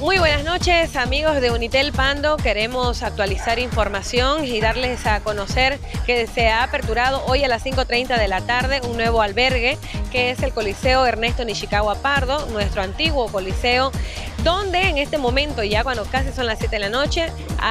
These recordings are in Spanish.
Muy buenas noches, amigos de Unitel Pando. Queremos actualizar información y darles a conocer que se ha aperturado hoy a las 5:30 de la tarde un nuevo albergue, que es el Coliseo Ernesto Nishikawa Pardo, nuestro antiguo coliseo, donde en este momento, ya cuando casi son las 7 de la noche,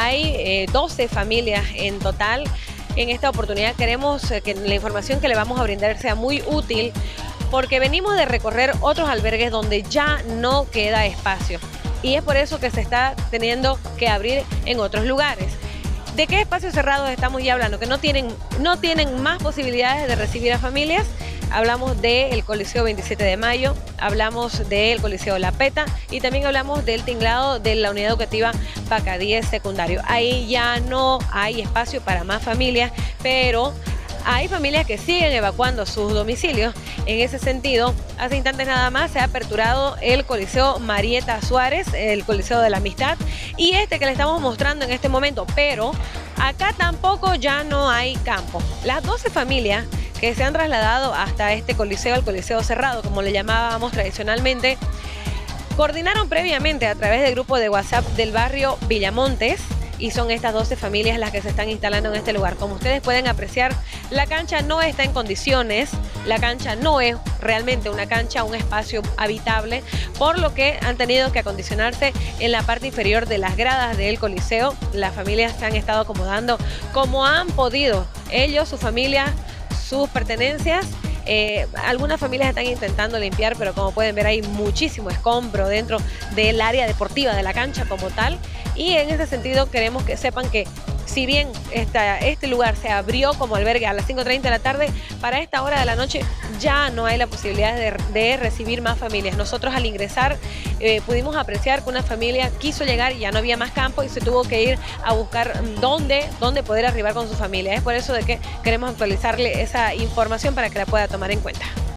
hay 12 familias en total. En esta oportunidad queremos que la información que le vamos a brindar sea muy útil, porque venimos de recorrer otros albergues donde ya no queda espacio. Y es por eso que se está teniendo que abrir en otros lugares. ¿De qué espacios cerrados estamos ya hablando? Que no tienen más posibilidades de recibir a familias. Hablamos del Coliseo 27 de Mayo, hablamos del Coliseo La Peta y también hablamos del tinglado de la Unidad Educativa Pacadíes Secundario. Ahí ya no hay espacio para más familias, pero hay familias que siguen evacuando sus domicilios. En ese sentido, hace instantes nada más se ha aperturado el Coliseo Marieta Suárez, el Coliseo de la Amistad, y este que le estamos mostrando en este momento, pero acá tampoco ya no hay campo. Las 12 familias que se han trasladado hasta este coliseo, el Coliseo Cerrado, como le llamábamos tradicionalmente, coordinaron previamente a través del grupo de WhatsApp del barrio Villamontes, y son estas 12 familias las que se están instalando en este lugar. Como ustedes pueden apreciar, la cancha no está en condiciones, la cancha no es realmente una cancha, un espacio habitable, por lo que han tenido que acondicionarse en la parte inferior de las gradas del coliseo. Las familias se han estado acomodando como han podido, ellos, su familia, sus pertenencias. Algunas familias están intentando limpiar, pero como pueden ver hay muchísimo escombro dentro del área deportiva de la cancha como tal, y en ese sentido queremos que sepan que si bien este lugar se abrió como albergue a las 5:30 de la tarde, para esta hora de la noche ya no hay la posibilidad de recibir más familias. Nosotros al ingresar pudimos apreciar que una familia quiso llegar y ya no había más campo y se tuvo que ir a buscar dónde poder arribar con su familia. Es por eso de que queremos actualizarle esa información para que la pueda tomar en cuenta.